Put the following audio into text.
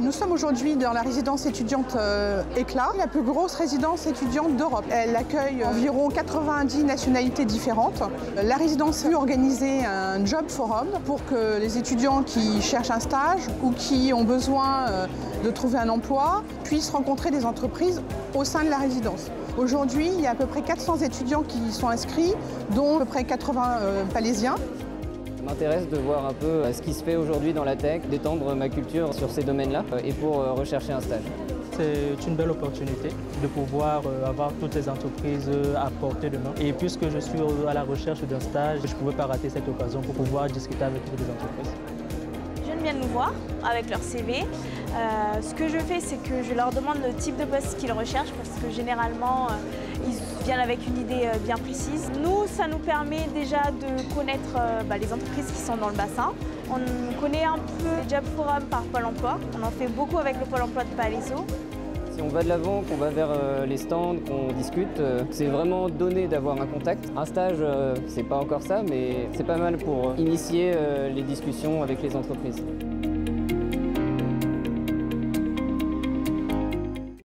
Nous sommes aujourd'hui dans la résidence étudiante Éclat, la plus grosse résidence étudiante d'Europe. Elle accueille environ 90 nationalités différentes. La résidence a organisé un job forum pour que les étudiants qui cherchent un stage ou qui ont besoin de trouver un emploi puissent rencontrer des entreprises au sein de la résidence. Aujourd'hui, il y a à peu près 400 étudiants qui sont inscrits, dont à peu près 80 Palaisiens. Ça m'intéresse de voir un peu ce qui se fait aujourd'hui dans la tech, d'étendre ma culture sur ces domaines-là et pour rechercher un stage. C'est une belle opportunité de pouvoir avoir toutes les entreprises à portée de main. Et puisque je suis à la recherche d'un stage, je ne pouvais pas rater cette occasion pour pouvoir discuter avec toutes les entreprises. Les jeunes viennent nous voir avec leur CV. Ce que je fais, c'est que je leur demande le type de poste qu'ils recherchent parce que généralement, ils viennent avec une idée bien précise. Nous, ça nous permet déjà de connaître les entreprises qui sont dans le bassin. On connaît un peu les job forums par Pôle emploi. On en fait beaucoup avec le Pôle emploi de Palaiseau. Si on va de l'avant, qu'on va vers les stands, qu'on discute, c'est vraiment donné d'avoir un contact. Un stage, c'est pas encore ça, mais c'est pas mal pour initier les discussions avec les entreprises.